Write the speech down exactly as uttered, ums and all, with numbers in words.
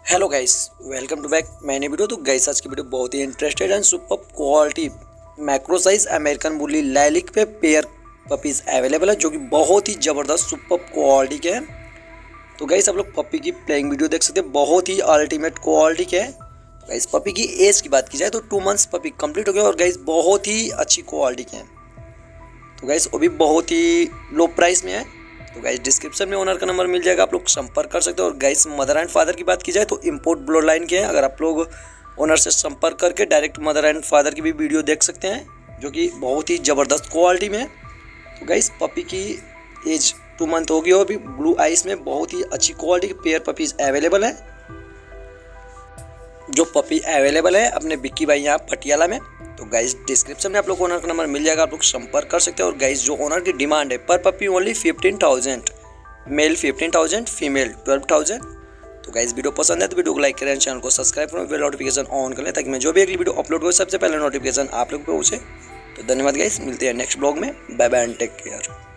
Hello guys, welcome to back मैंने video. तो guys आज की वीडियो बहुत ही interested and super quality macro size American bully लैलिक पे पेयर पपीज़ अवेलेबल है, जो कि बहुत ही ज़बरदस्त सुपर क्वालिटी के हैं। तो गाइस आप लोग पपी की प्लेइंग वीडियो देख सकते हैं, बहुत ही अल्टीमेट क्वालिटी के हैं। तो गाइस पपी की एज की बात की जाए तो टू मंथ्स पपी कंप्लीट हो गया और गाइस बहुत ही अच्छी क्वालिटी के हैं। तो गाइस वो भी बहुत ही लो प्राइस में है। तो गाइस डिस्क्रिप्शन में ओनर का नंबर मिल जाएगा, आप लोग संपर्क कर सकते हो। और गाइस मदर एंड फादर की बात की जाए तो इंपोर्ट ब्लड लाइन के हैं। अगर आप लोग ओनर से संपर्क करके डायरेक्ट मदर एंड फादर की भी वीडियो देख सकते हैं, जो कि बहुत ही ज़बरदस्त क्वालिटी में है। तो गाइस पपी की एज टू मंथ होगी और भी ब्लू आइस में बहुत ही अच्छी क्वालिटी के पेयर पपीज़ अवेलेबल है। जो पपी अवेलेबल है अपने बिक्की भाई यहाँ पटियाला में। तो गाइस डिस्क्रिप्शन में आप लोग को ओनर का नंबर मिल जाएगा, आप लोग संपर्क कर सकते हैं। और गाइस जो ओनर की डिमांड है पर puppy only fifteen thousand, male fifteen thousand, female twelve thousand. तो गाइस वीडियो पसंद है तो वीडियो को लाइक करें, चैनल को सब्सक्राइब करें, बेल नोटिफिकेशन ऑन करें, ताकि मैं जो भी अगली वीडियो अपलोड करूँ सबसे पहले नोटिफिकेशन आप लोग को पहुँचे। तो धन्यवाद गाइस, मिलते हैं नेक्स्ट ब्लॉग में। Bye bye and take care.